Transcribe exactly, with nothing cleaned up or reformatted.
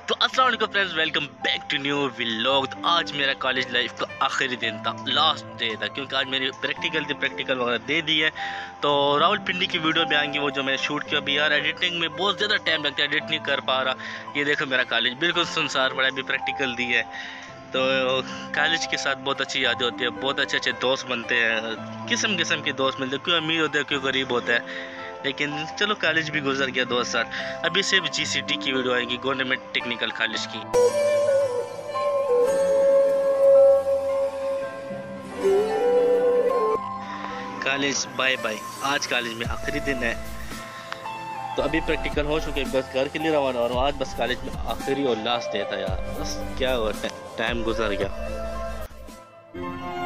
तो अस्सलाम वालेकुम friends, welcome back to new vlog. आज मेरा कॉलेज लाइफ का आखिरी दिन था, लास्ट डे था, क्योंकि आज मेरी प्रैक्टिकल थी, प्रैक्टिकल वगैरह दे दी है। तो रावलपिंडी की वीडियो में आएंगी वो जो मैंने शूट किया। अभी यार एडिटिंग में बहुत ज़्यादा टाइम लगता है, एडिट नहीं कर पा रहा। ये देखो मेरा कॉलेज बिल्कुल सुनसान पड़ा, अभी प्रैक्टिकल दी है। तो कॉलेज के साथ बहुत अच्छी यादें होती है, बहुत अच्छे अच्छे दोस्त बनते हैं, किस्म किस्म के दोस्त मिलते हैं। क्यों अमीर होते हैं, क्यों गरीब होता है, लेकिन चलो कॉलेज भी गुजर गया दो साल। अभी सिर्फ जी सी टी की वीडियो आएगी, गवर्नमेंट टेक्निकल कॉलेज की। कॉलेज बाय बाय, आज कॉलेज में आखिरी दिन है। तो अभी प्रैक्टिकल हो चुके, बस घर के लिए रवाना हो रहा हूँ। आज बस कॉलेज में आखिरी और लास्ट डे था यार, बस क्या हुआ, टाइम गुजर गया।